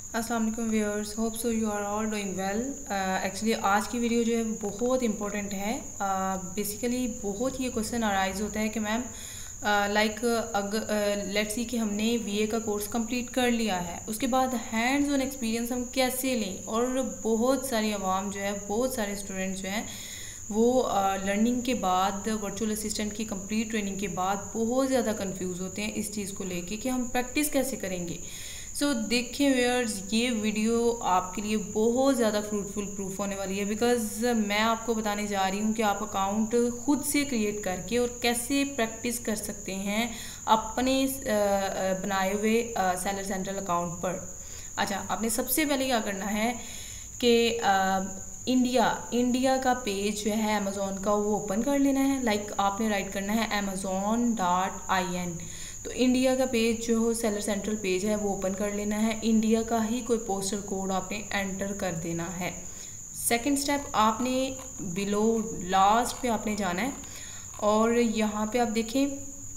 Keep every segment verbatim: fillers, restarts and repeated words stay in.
अस्सलाम वालेकुम viewers, hope so you are all doing well. Actually आज की वीडियो जो है बहुत इंपॉर्टेंट है। बेसिकली uh, बहुत ये क्वेश्चन अराइज होता है कि मैम लाइक अगर लेट्स सी कि हमने वीए का कोर्स कंप्लीट कर लिया है, उसके बाद हैंड्स ऑन एक्सपीरियंस हम कैसे लें। और बहुत सारी आवाम जो है, बहुत सारे स्टूडेंट्स जो हैं वो लर्निंग uh, के बाद, वर्चुअल असिस्टेंट की कंप्लीट ट्रेनिंग के बाद बहुत ज़्यादा कंफ्यूज होते हैं इस चीज़ को लेके कि हम प्रैक्टिस कैसे करेंगे। सो so, देखिए व्यूअर्स, ये वीडियो आपके लिए बहुत ज़्यादा फ्रूटफुल प्रूफ होने वाली है, बिकॉज मैं आपको बताने जा रही हूँ कि आप अकाउंट खुद से क्रिएट करके और कैसे प्रैक्टिस कर सकते हैं अपने बनाए हुए सेलर सेंट्रल अकाउंट पर। अच्छा, आपने सबसे पहले क्या करना है कि इंडिया इंडिया का पेज जो है अमेज़ॉन का वो ओपन कर लेना है। लाइक like, आपने राइट करना है अमेज़ॉन डॉट आई एन। तो इंडिया का पेज जो हो सेलर सेंट्रल पेज है वो ओपन कर लेना है। इंडिया का ही कोई पोस्टल कोड आपने एंटर कर देना है। सेकंड स्टेप, आपने बिलो लास्ट पे आपने जाना है और यहाँ पे आप देखें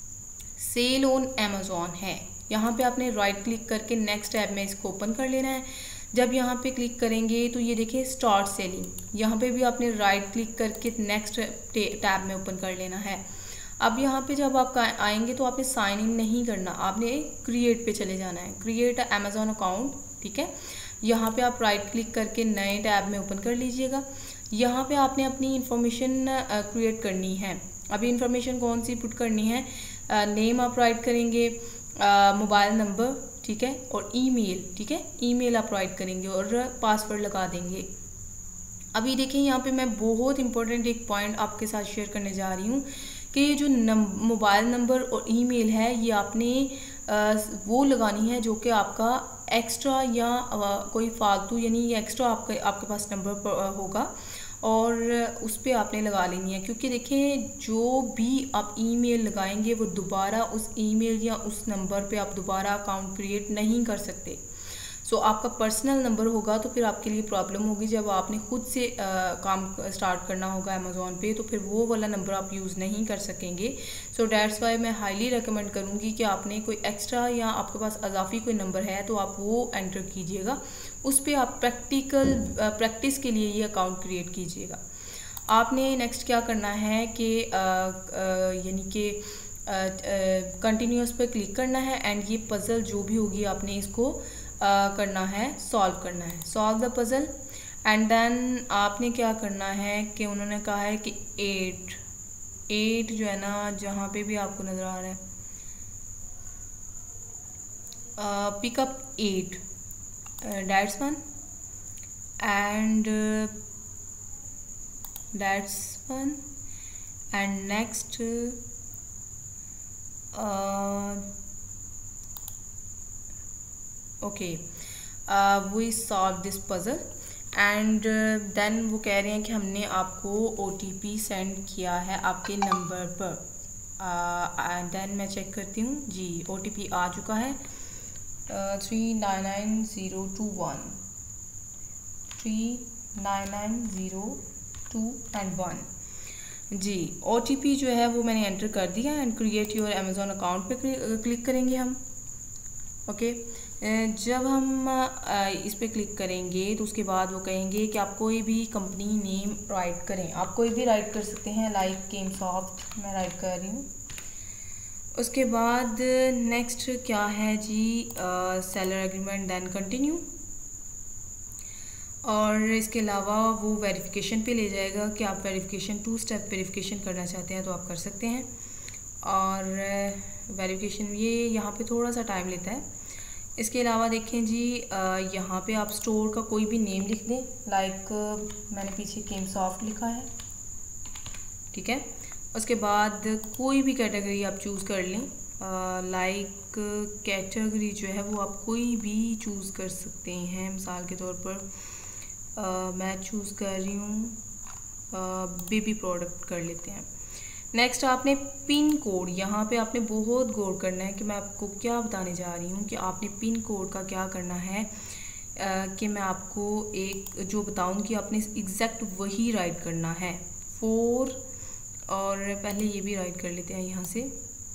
सेल ऑन अमेज़ॉन है। यहाँ पे आपने राइट क्लिक करके नेक्स्ट टैब में इसको ओपन कर लेना है। जब यहाँ पे क्लिक करेंगे तो ये देखिए स्टार्ट सेलिंग, यहाँ पे भी आपने राइट क्लिक करके नेक्स्ट टैब में ओपन कर लेना है। अब यहाँ पे जब आप आएंगे तो आपने साइन इन नहीं करना, आपने क्रिएट पे चले जाना है, क्रिएट अमेज़ॉन अकाउंट। ठीक है, यहाँ पे आप राइट क्लिक करके नए टैब में ओपन कर लीजिएगा। यहाँ पे आपने अपनी इंफॉर्मेशन क्रिएट करनी है। अभी इंफॉर्मेशन कौन सी पुट करनी है, नेम आप राइट करेंगे, मोबाइल नंबर, ठीक है, और ईमेल। ठीक है, ईमेल आप राइट करेंगे और पासवर्ड लगा देंगे। अभी देखिए यहाँ पे मैं बहुत इंपॉर्टेंट एक पॉइंट आपके साथ शेयर करने जा रही हूँ कि ये जो मोबाइल नंबर और ईमेल है ये आपने आ, वो लगानी है जो कि आपका एक्स्ट्रा या आ, कोई फालतू यानी ये एक्स्ट्रा आपके आपके पास नंबर होगा और उस पर आपने लगा लेनी है। क्योंकि देखें जो भी आप ईमेल लगाएंगे वो दोबारा उस ईमेल या उस नंबर पे आप दोबारा अकाउंट क्रिएट नहीं कर सकते। सो so, आपका पर्सनल नंबर होगा तो फिर आपके लिए प्रॉब्लम होगी जब आपने खुद से आ, काम स्टार्ट करना होगा अमेज़ॉन पे, तो फिर वो वाला नंबर आप यूज़ नहीं कर सकेंगे। सो डैट्स वाई मैं हाईली रेकमेंड करूँगी कि आपने कोई एक्स्ट्रा या आपके पास अजाफी कोई नंबर है तो आप वो एंटर कीजिएगा, उस पर आप प्रैक्टिकल प्रैक्टिस के लिए ये अकाउंट क्रिएट कीजिएगा। आपने नेक्स्ट क्या करना है कि यानी कि कंटिन्यूस पर क्लिक करना है एंड ये पज़ल जो भी होगी आपने इसको Uh, करना है, सॉल्व करना है, solve the puzzle. And then आपने क्या करना है कि उन्होंने कहा है कि एट एट जो है ना, जहाँ पे भी आपको नज़र आ रहा है pickup at, that's one and that's one and next okay we solve this puzzle and then वो कह रहे हैं कि हमने आपको ओ टी पी सेंड किया है आपके नंबर पर। देन uh, मैं चेक करती हूँ जी, ओ टी पी आ चुका है three nine nine zero two one three nine nine zero two and one जी। ओ टी पी जो है वो मैंने एंटर कर दिया and create your Amazon account पे क्लिक करेंगे हम। Okay okay. जब हम इस पर क्लिक करेंगे तो उसके बाद वो कहेंगे कि आप कोई भी कंपनी नेम राइट करें। आप कोई भी राइट कर सकते हैं, लाइक केमसॉफ्ट मैं राइट कर रही हूँ। उसके बाद नेक्स्ट क्या है जी, सेलर एग्रीमेंट, देन कंटिन्यू। और इसके अलावा वो वेरिफिकेशन पे ले जाएगा कि आप वेरिफिकेशन टू स्टेप वेरिफिकेशन करना चाहते हैं तो आप कर सकते हैं। और वेरिफिकेशन ये यहाँ पे थोड़ा सा टाइम लेता है। इसके अलावा देखें जी, यहाँ पे आप स्टोर का कोई भी नेम लिख दें, लाइक मैंने पीछे केमसॉफ्ट लिखा है। ठीक है, उसके बाद कोई भी कैटेगरी आप चूज़ कर लें, लाइक कैटेगरी जो है वो आप कोई भी चूज़ कर सकते हैं। मिसाल के तौर पर आ, मैं चूज़ कर रही हूँ बेबी प्रोडक्ट कर लेते हैं। नेक्स्ट आपने पिन कोड, यहाँ पे आपने बहुत गौर करना है कि मैं आपको क्या बताने जा रही हूँ कि आपने पिन कोड का क्या करना है। आ, कि मैं आपको एक जो बताऊँगी आपने एग्जैक्ट वही राइट करना है, फोर। और पहले ये भी राइट कर लेते हैं यहाँ से,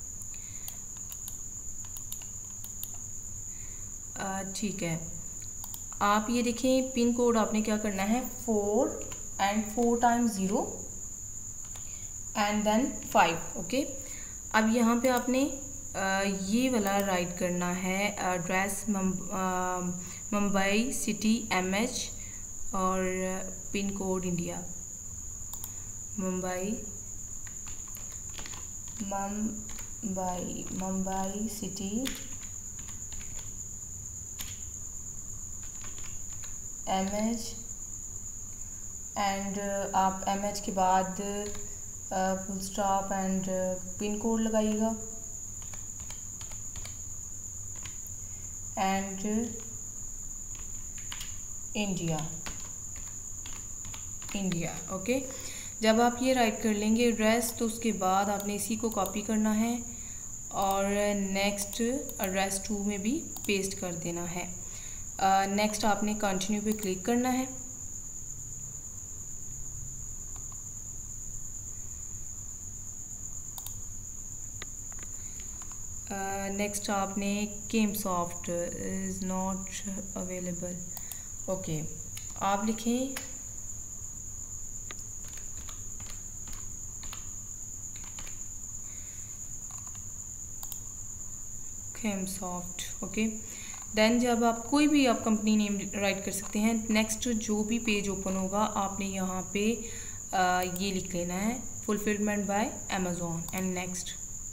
ठीक है। आप ये देखें पिन कोड आपने क्या करना है, four and four times zero and then five. Okay, अब यहाँ पे आपने आ, ये वाला राइट करना है address Mumbai city M H और pin code India Mumbai Mumbai Mumbai city M H and आप एम एच के बाद full stop and pin code लगाइएगा एंड इंडिया इंडिया ओके। जब आप ये राइट कर लेंगे एड्रेस तो उसके बाद आपने इसी को कॉपी करना है और नेक्स्ट एड्रेस टू में भी पेस्ट कर देना है। नेक्स्ट uh, आपने कंटिन्यू पे क्लिक करना है। नेक्स्ट uh, आपने came soft is not available. Okay, आप लिखें केम सॉफ्ट। ओके, देन जब आप कोई भी आप कंपनी नेम राइट कर सकते हैं। नेक्स्ट जो भी पेज ओपन होगा आपने यहाँ पे आ, ये लिख लेना है fulfilment by Amazon and next.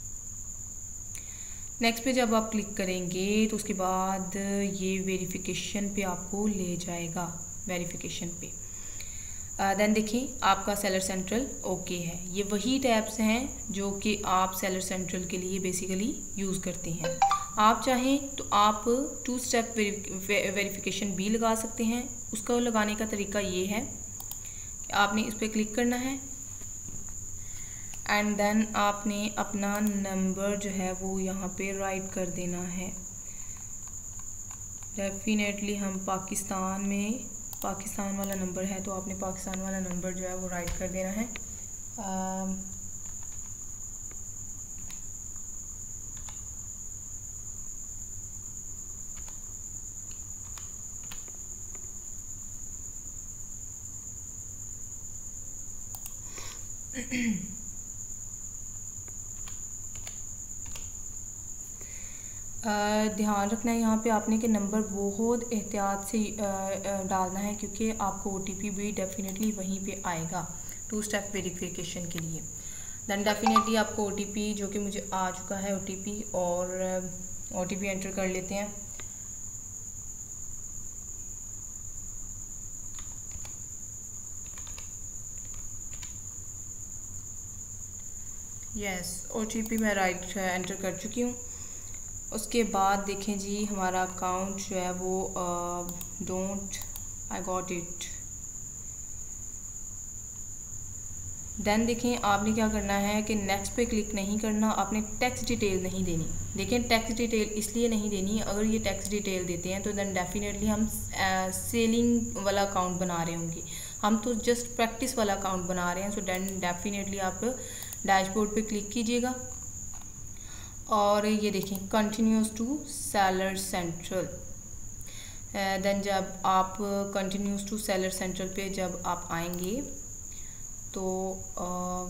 Next पे जब आप क्लिक करेंगे तो उसके बाद ये वेरिफिकेशन पे आपको ले जाएगा, वेरिफिकेशन पे। देन uh, देखिए आपका सेलर सेंट्रल ओके है। ये वही टैब्स हैं जो कि आप सेलर सेंट्रल के लिए बेसिकली यूज़ करते हैं। आप चाहें तो आप टू स्टेप वेरिफिकेशन भी लगा सकते हैं। उसका लगाने का तरीका ये है कि आपने इस पर क्लिक करना है एंड देन आपने अपना नंबर जो है वो यहाँ पे राइट कर देना है। डेफिनेटली हम पाकिस्तान में पाकिस्तान वाला नंबर है तो आपने पाकिस्तान वाला नंबर जो है वो राइट कर देना है। आ, ध्यान रखना है यहाँ पे आपने के नंबर बहुत एहतियात से डालना है क्योंकि आपको ओटीपी भी डेफिनेटली वहीं पे आएगा टू स्टेप वेरिफिकेशन के लिए। देन डेफिनेटली आपको ओटीपी जो कि मुझे आ चुका है ओटीपी और ओटीपी एंटर कर लेते हैं। यस, ओटीपी मैं राइट एंटर कर चुकी हूँ। उसके बाद देखें जी हमारा अकाउंट जो है वो don't I got it. Then देखें आपने क्या करना है कि नेक्स्ट पे क्लिक नहीं करना, आपने टैक्स डिटेल नहीं देनी। देखें टैक्स डिटेल इसलिए नहीं देनी, अगर ये टैक्स डिटेल देते हैं तो देन डेफिनेटली हम सेलिंग वाला अकाउंट बना रहे होंगे। हम तो जस्ट प्रैक्टिस वाला अकाउंट बना रहे हैं। सो देन डेफिनेटली आप डैशबोर्ड पे क्लिक कीजिएगा और ये देखें continues to seller central. Then जब आप कंटिन्यूस टू सेलर सेंट्रल पे जब आप आएंगे तो uh,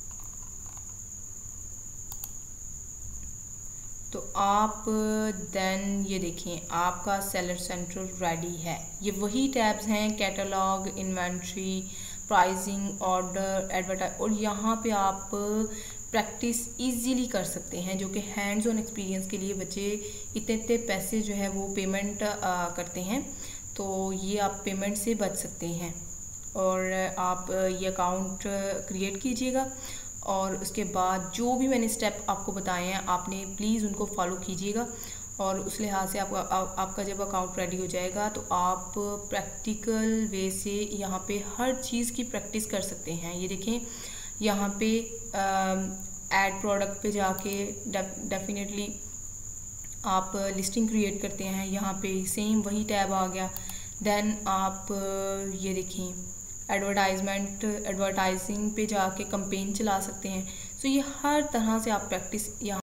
तो आप देन ये देखें आपका सेलर सेंट्रल रेडी है। ये वही टैब्स हैं catalogue, inventory, pricing, order, advertise और यहाँ पे आप प्रैक्टिस इजीली कर सकते हैं जो कि हैंड्स ऑन एक्सपीरियंस के लिए बच्चे इतने इतने पैसे जो है वो पेमेंट करते हैं तो ये आप पेमेंट से बच सकते हैं। और आप ये अकाउंट क्रिएट कीजिएगा और उसके बाद जो भी मैंने स्टेप आपको बताए हैं आपने प्लीज़ उनको फॉलो कीजिएगा और उस लिहाज से आपका आप, आपका जब अकाउंट रेडी हो जाएगा तो आप प्रैक्टिकल वे से यहाँ पे हर चीज़ की प्रैक्टिस कर सकते हैं। ये देखें यहाँ पे ऐड प्रोडक्ट पे जाके डेफिनेटली आप लिस्टिंग क्रिएट करते हैं, यहाँ पे सेम वही टैब आ गया। देन आप ये देखें एडवर्टाइजमेंट एडवर्टाइजिंग पे जाके कैंपेन चला सकते हैं। सो ये हर तरह से आप प्रैक्टिस यहाँ